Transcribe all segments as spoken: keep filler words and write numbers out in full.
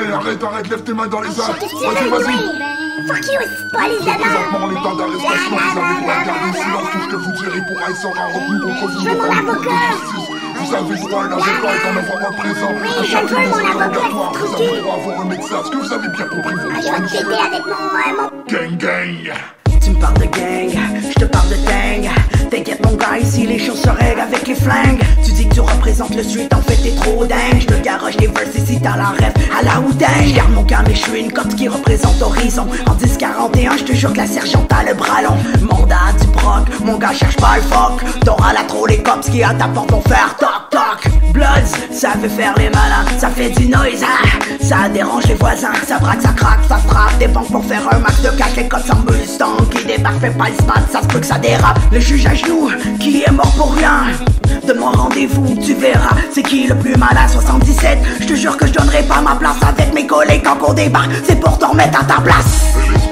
Hey, arrête, arrête, lève tes mains dans les airs. Qu'est-ce que tu Vas-y, veux, vas-y. Fuck you, c'est pas les C'est présentement amants. l'état d'arrestation. Vous avez droit à garder le silence. Tout ce que vous direz pourra et sera retenu contre vous. Je veux mon devant une cour de avocat. justice. Vous avez droit à un avocat et d'en avoir un présent. Oui, À je chacune veux de mon vos avocat, interrogatoires, ce vous truc. avez droit à voir un médecin. Est-ce que vous avez bien compris vos Ah, je droits, vais t'aider monsieur? avec mon, euh, mon... Gang, gang. Tu me parles de gang, je te parle de dingue. T'inquiète mon gars, ici les choses se règlent avec les flingues. Tu dis que tu représentes le street, en fait t'es trop dingue. Je te garoche les verses ici, t'as la rêve à la houdin. Garde mon calme et je suis une cote qui représente Horizon. En dix quarante et un, je te jure que la sergente a le bras long. Mandat du proc, mon gars cherche pas le fuck. T'auras là trop les cops qui à ta porte vont faire toc toc. Bloods, ça veut faire les malins, ça fait du noise, ah. Ça dérange les voisins, ça braque, ça craque, ça frappe des banques pour faire un max de cash. Les cops s'embusent, qui débarque, fait pas le spot, ça se peut que ça dérape. Le juge à genoux, qui est mort pour rien. Donne-moi rendez-vous, tu verras, c'est qui le plus malin, soixante-dix-sept. Je te jure que je donnerai pas ma place avec mes collègues quand on débarque. C'est pour te remettre à ta place.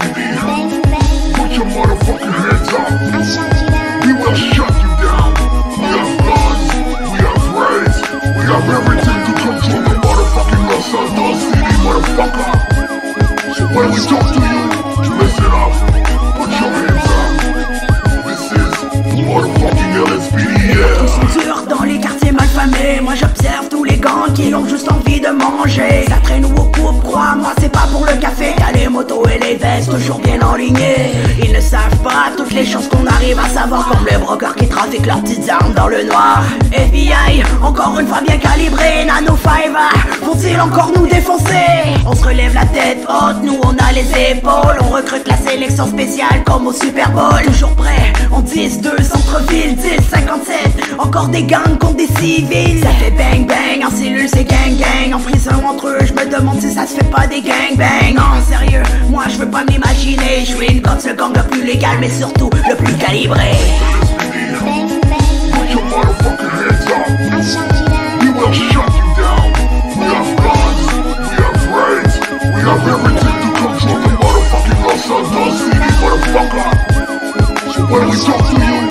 Put your motherfucking hands up. We will shut you down. We have guns, we have raids, we have everything to control the motherfucking Los Santos City, motherfucker. So when we talk to you, listen up. Put your hands up. This is motherfucking L S P D, yeah. Ils sont durs dans les quartiers malfamés. Moi j'observe tous les gangs qui ont juste envie de manger. Ça traîne ou au coupe, crois-moi c'est pas pour le café. T'as les motos et les vestes toujours bien enlignés. Ils ne savent pas toutes les choses qu'on arrive à savoir. Comme les brokers qui trafiquent leurs petites armes dans le noir. F B I, encore une fois bien calibré. Nano cinq, vont-ils encore nous défoncer? On se relève la tête haute, nous on a les épaules. On recrute la sélection spéciale comme au Super Bowl. Toujours prêt, en dix deux, centre-ville, dix cinquante-sept. Encore des gangs contre des civils. Ça fait bang bang, en cellule c'est gang gang. En prison entre eux, je me demande si ça se fait pas des gang bang. Non sérieux, moi je veux pas m'imaginer. Je suis une cote, le gang le plus légal mais surtout le plus calibré. Put your motherfucking hands up. We will shut you down. We have guns, we have raids, we have everything to control the motherfucking Los Santos City, motherfucker. So when we talk to you,